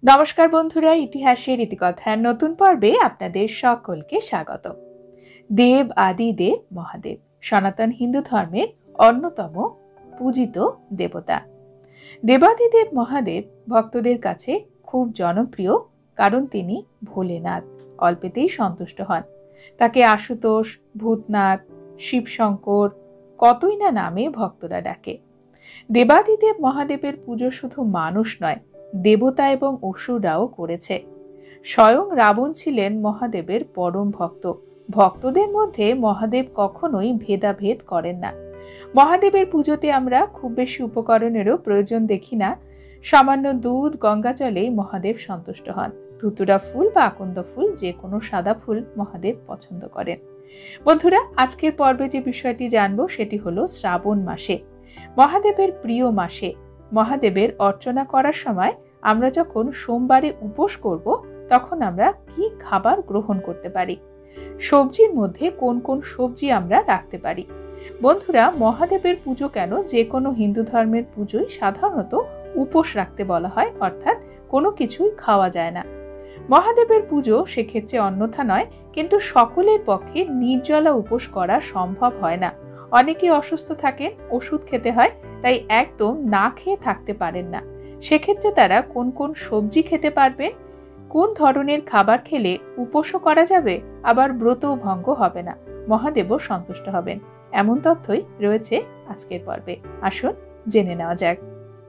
নমস্কার বন্ধুরা, ইতিহাসের ইতিকথার নতুন পর্বে আপনাদের সকলকে স্বাগত। দেব আদি দেব মহাদেব সনাতন হিন্দু ধর্মের অন্যতম পূজিত দেবতা। দেবাদিদেব মহাদেব ভক্তদের কাছে খুব জনপ্রিয়, কারণ তিনি ভোলেনাথ, অল্পেতেই সন্তুষ্ট হন। তাকে আশুতোষ, ভূতনাথ, শিবশঙ্কর কতই না নামে ভক্তরা ডাকে। দেবাদিদেব মহাদেবের পুজো শুধু মানুষ নয়, দেবতা এবং অসুররাও করেছে। স্বয়ং রাবণ ছিলেন মহাদেবের পরম ভক্ত। ভক্তদের মধ্যে মহাদেব কখনোই ভেদাভেদ করেন না। মহাদেবের পুজোতে আমরা খুব বেশি উপকরণেরও প্রয়োজন দেখি না। সামান্য দুধ, গঙ্গা জলেই মহাদেব সন্তুষ্ট হন। ধুতুরা ফুল বা আকন্দ ফুল, যে কোনো সাদা ফুল মহাদেব পছন্দ করেন। বন্ধুরা, আজকের পর্বে যে বিষয়টি জানবো সেটি হলো শ্রাবণ মাসে, মহাদেবের প্রিয় মাসে মহাদেবের অর্চনা করার সময় আমরা যখন সোমবারে উপোস করব, তখন আমরা কি খাবার গ্রহণ করতে পারি, সবজির মধ্যে কোন কোন সবজি আমরা রাখতে পারি। বন্ধুরা, মহাদেবের পুজো কেন, যে কোনো হিন্দু ধর্মের পুজোই সাধারণত উপোস রাখতে বলা হয়, অর্থাৎ কোনো কিছুই খাওয়া যায় না। মহাদেবের পুজো সেক্ষেত্রে অন্যথা নয়, কিন্তু সকলের পক্ষে নির্জলা উপোস করা সম্ভব হয় না। অনেকে অসুস্থ থাকেন, ওষুধ খেতে হয়, তাই একদম না খেয়ে থাকতে পারেন না। সেক্ষেত্রে তারা কোন কোন সবজি খেতে পারবেন, কোন ধরনের খাবার খেলে উপোসও করা যাবে, আবার ব্রতও ভঙ্গ হবে না, মহাদেবও সন্তুষ্ট হবেন, এমন তথ্যই রয়েছে আজকের পর্বে। আসুন জেনে নেওয়া যাক।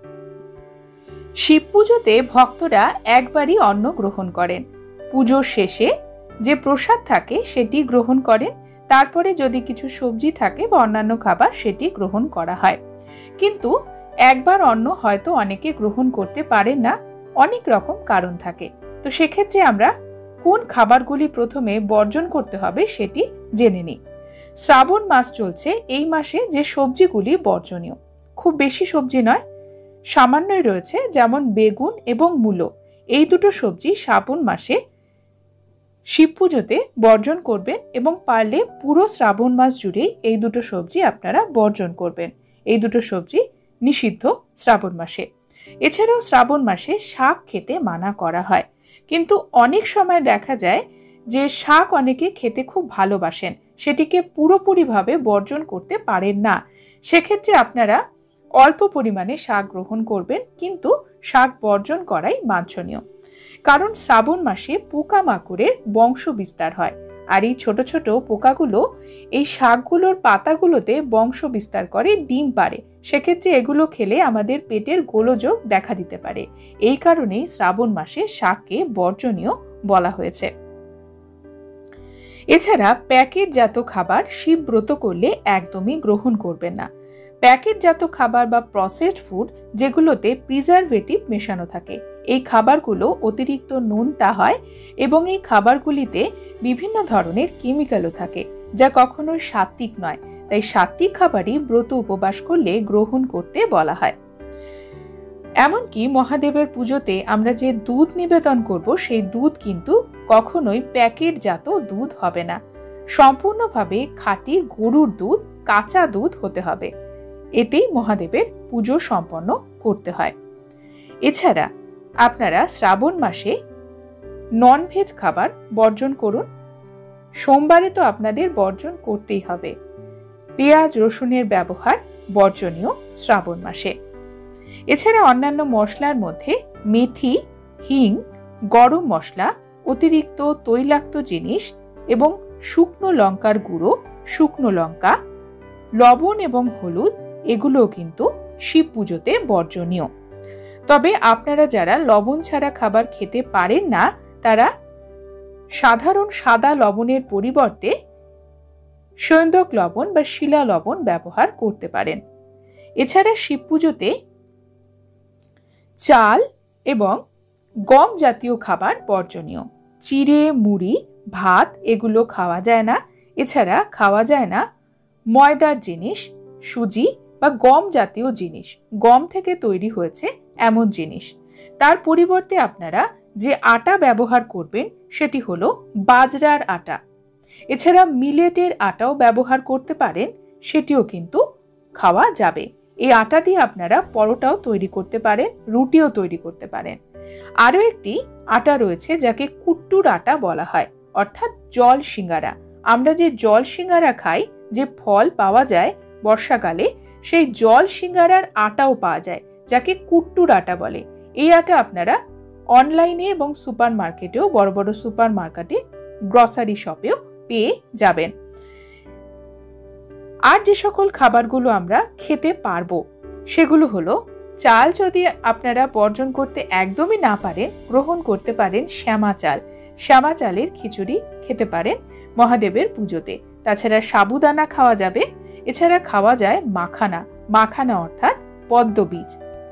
শিব পুজোতে ভক্তরা একবারই অন্ন গ্রহণ করেন। পুজোর শেষে যে প্রসাদ থাকে সেটি গ্রহণ করেন। তারপরে যদি কিছু সবজি থাকে বা অন্যান্য খাবার, সেটি গ্রহণ করা হয়। কিন্তু একবার অন্ন হয়তো অনেকে গ্রহণ করতে পারেন না, অনেক রকম কারণ থাকে। তো সেক্ষেত্রে আমরা কোন খাবারগুলি প্রথমে বর্জন করতে হবে সেটি জেনে নিই। শ্রাবণ মাস চলছে, এই মাসে যে সবজিগুলি বর্জনীয়, খুব বেশি সবজি নয়, সামান্যই রয়েছে, যেমন বেগুন এবং মূলো। এই দুটো সবজি শ্রাবণ মাসে শিব পুজোতে বর্জন করবেন এবং পারলে পুরো শ্রাবণ মাস জুড়েই এই দুটো সবজি আপনারা বর্জন করবেন। এই দুটো সবজি নিষিদ্ধ শ্রাবণ মাসে। এছাড়াও শ্রাবণ মাসে শাক খেতে মানা করা হয়, কিন্তু অনেক সময় দেখা যায় যে শাক অনেকে খেতে খুব ভালোবাসেন, সেটিকে পুরোপুরিভাবে বর্জন করতে পারেন না। সেক্ষেত্রে আপনারা অল্প পরিমাণে শাক গ্রহণ করবেন, কিন্তু শাক বর্জন করাই বাঞ্ছনীয়। কারণ শ্রাবণ মাসে পোকামাকড়ের বংশ বিস্তার হয়, আর এই ছোট ছোট পোকাগুলো এই শাকগুলোর পাতাগুলোতে বংশ বিস্তার করে, ডিম পাড়ে। সেক্ষেত্রে এগুলো খেলে আমাদের পেটের গোলযোগ দেখা দিতে পারে। এই কারণেই শ্রাবণ মাসে শাককে বর্জনীয় বলা হয়েছে। এছাড়া প্যাকেটজাত খাবার শিব ব্রত করলে একদমই গ্রহণ করবেন না। প্যাকেটজাত খাবার বা প্রসেসড ফুড, যেগুলোতে প্রিজারভেটিভ মেশানো থাকে, এই খাবারগুলো অতিরিক্ত নোনতা হয় এবং এই খাবারগুলিতে বিভিন্ন ধরনের কেমিক্যালও থাকে, যা কখনোই সাত্ত্বিক নয়। তাই সাত্ত্বিক খাবারই ব্রত উপবাস করলে গ্রহণ করতে বলা হয়। এমনকি মহাদেবের পুজোতে আমরা যে দুধ নিবেদন করব, সেই দুধ কিন্তু কখনোই প্যাকেটজাত দুধ হবে না। সম্পূর্ণভাবে খাঁটি গরুর দুধ, কাঁচা দুধ হতে হবে। এতেই মহাদেবের পুজো সম্পন্ন করতে হয়। এছাড়া আপনারা শ্রাবণ মাসে ননভেজ খাবার বর্জন করুন। সোমবারে তো আপনাদের বর্জন করতেই হবে। পেঁয়াজ রসুনের ব্যবহার বর্জনীয় শ্রাবণ মাসে। এছাড়া অন্যান্য মশলার মধ্যে মেথি, হিং, গরম মশলা, অতিরিক্ত তৈলাক্ত জিনিস এবং শুকনো লঙ্কার গুঁড়ো, শুকনো লঙ্কা, লবণ এবং হলুদ, এগুলোও কিন্তু শিব পুজোতে বর্জনীয়। তবে আপনারা যারা লবণ ছাড়া খাবার খেতে পারেন না, তারা সাধারণ সাদা লবণের পরিবর্তে সৈন্দক লবণ বা শিলা লবণ ব্যবহার করতে পারেন। এছাড়া শিব পুজোতে চাল এবং গম জাতীয় খাবার বর্জনীয়। চিড়ে, মুড়ি, ভাত এগুলো খাওয়া যায় না। এছাড়া খাওয়া যায় না ময়দার জিনিস, সুজি বা গম জাতীয় জিনিস, গম থেকে তৈরি হয়েছে এমন জিনিস। তার পরিবর্তে আপনারা যে আটা ব্যবহার করবেন সেটি হলো বাজরার আটা। এছাড়া মিলেটের আটাও ব্যবহার করতে পারেন, সেটিও কিন্তু খাওয়া যাবে। এই আটা দিয়ে আপনারা পরোটাও তৈরি করতে পারেন, রুটিও তৈরি করতে পারেন। আরও একটি আটা রয়েছে যাকে কুট্টুর আটা বলা হয়, অর্থাৎ জল সিঙ্গারা। আমরা যে জল সিঙ্গারা খাই, যে ফল পাওয়া যায় বর্ষাকালে, সেই জল সিঙ্গারার আটাও পাওয়া যায়, যাকে কুট্টুর আটা বলে। এই আটা আপনারা অনলাইনে এবং সুপার মার্কেটেও, বড় বড় সুপার মার্কেটে, গ্রসারি শপেও পেয়ে যাবেন। আর যে সকল খাবারগুলো আমরা খেতে পারবো সেগুলো হলো, চাল যদি আপনারা বর্জন করতে একদমই না পারেন, গ্রহণ করতে পারেন শ্যামা চাল। শ্যামা চালের খিচুড়ি খেতে পারেন মহাদেবের পুজোতে। তাছাড়া সাবুদানা খাওয়া যাবে। এছাড়া খাওয়া যায় মাখানা। মাখানা অর্থাৎ পদ্ম বীজ।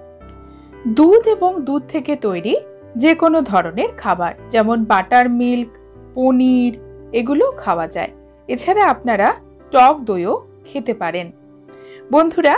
দুধ এবং দুধ থেকে তৈরি যে কোনো ধরনের খাবার, যেমন বাটার মিল্ক, পনির, এগুলো খাওয়া যায়। এছাড়া আপনারা টক দইও খেতে পারেন। বন্ধুরা,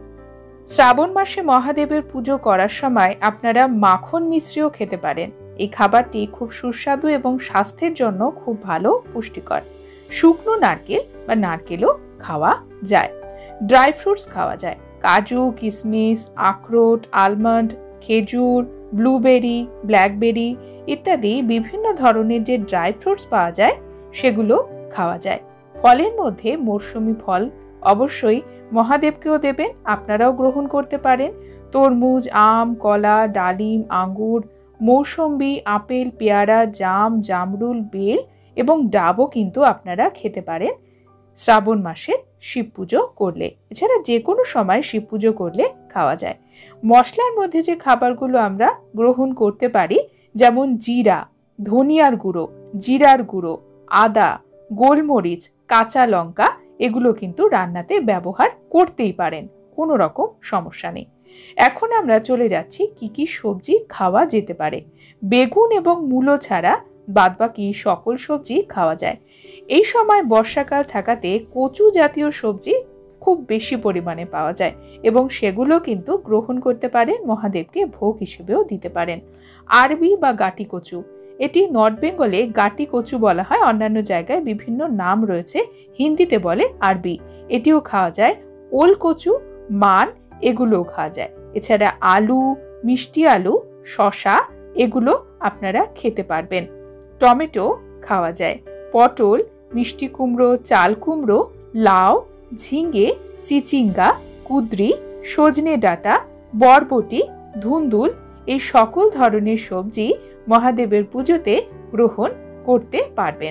শ্রাবণ মাসে মহাদেবের পুজো করার সময় আপনারা মাখন মিশ্রিও খেতে পারেন। এই খাবারটি খুব সুস্বাদু এবং স্বাস্থ্যের জন্য খুব ভালো, পুষ্টিকর। শুকনো নারকেল বা নারকেলও খাওয়া যায়। ড্রাই ফ্রুটস খাওয়া যায়। কাজু, কিশমিশ, আখরোট, আলমন্ড, খেজুর, ব্লুবেরি, ব্ল্যাকবেরি ইত্যাদি বিভিন্ন ধরনের যে ড্রাই ফ্রুটস পাওয়া যায় সেগুলো খাওয়া যায়। ফলের মধ্যে মৌসুমী ফল অবশ্যই মহাদেবকেও দেবেন, আপনারাও গ্রহণ করতে পারেন। তরমুজ, আম, কলা, ডালিম, আঙ্গুর, মৌসম্বি, আপেল, পেয়ারা, জাম, জামরুল, বেল এবং ডাবও কিন্তু আপনারা খেতে পারেন শ্রাবণ মাসের শিব পুজো করলে। এছাড়া যে কোনো সময় শিব পুজো করলে খাওয়া যায়। মশলার মধ্যে যে খাবারগুলো আমরা গ্রহণ করতে পারি, যেমন জিরা, ধনিয়ার গুঁড়ো, জিরার গুঁড়ো, আদা, গোলমরিচ, কাঁচা লঙ্কা, এগুলো কিন্তু রান্নাতে ব্যবহার করতেই পারেন, কোনো রকম সমস্যা নেই। এখন আমরা চলে যাচ্ছি কি কি সবজি খাওয়া যেতে পারে। বেগুন এবং মূলো ছাড়া বাদবাকি সকল সবজি খাওয়া যায়। এই সময় বর্ষাকাল থাকাতে কচু জাতীয় সবজি খুব বেশি পরিমাণে পাওয়া যায় এবং সেগুলো কিন্তু গ্রহণ করতে পারেন, মহাদেবকে ভোগ হিসেবেও দিতে পারেন। আরবি বা গাটি কচু, এটি নর্থ বেঙ্গলে গাটি কচু বলা হয়, অন্যান্য জায়গায় বিভিন্ন নাম রয়েছে। হিন্দিতে বলে আরবি। এটিও খাওয়া যায়। ওল কচু, মান, এগুলোও খাওয়া যায়। এছাড়া আলু, মিষ্টি আলু, শসা, এগুলো আপনারা খেতে পারবেন। টমেটো খাওয়া যায়। পটল, মিষ্টি কুমড়ো, চাল কুমড়ো, লাউ, ঝিঙে, চিচিঙ্গা, কুদ্রি, সজনে ডাঁটা, বরবটি, ধুন্দুল, এই সকল ধরনের সবজি মহাদেবের পুজোতে গ্রহণ করতে পারবেন।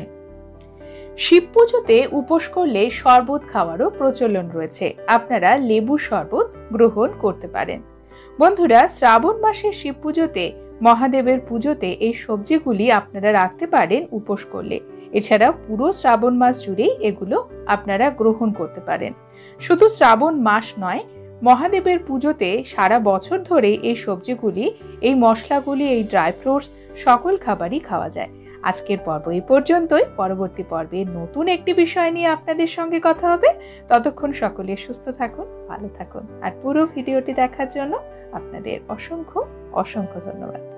শিব পুজোতে উপোস করলে শরবত খাওয়ারও প্রচলন রয়েছে। আপনারা লেবুর শরবত গ্রহণ করতে পারেন। বন্ধুরা, শ্রাবণ মাসের শিব পুজোতে, মহাদেবের পুজোতে এই সবজিগুলি আপনারা রাখতে পারেন উপোস করলে। এছাড়া পুরো শ্রাবণ মাস জুড়েই এগুলো আপনারা গ্রহণ করতে পারেন। শুধু শ্রাবণ মাস নয়, মহাদেবের পুজোতে সারা বছর ধরে এই সবজিগুলি, এই মশলাগুলি, এই ড্রাই ফ্রুটস সকল খাবারই খাওয়া যায়। আজকের পর্ব এই পর্যন্তই। পরবর্তী পর্বে নতুন একটি বিষয় নিয়ে আপনাদের সঙ্গে কথা হবে। ততক্ষণ সকলে সুস্থ থাকুন, ভালো থাকুন। আর পুরো ভিডিওটি দেখার জন্য আপনাদের অসংখ্য অসংখ্য ধন্যবাদ।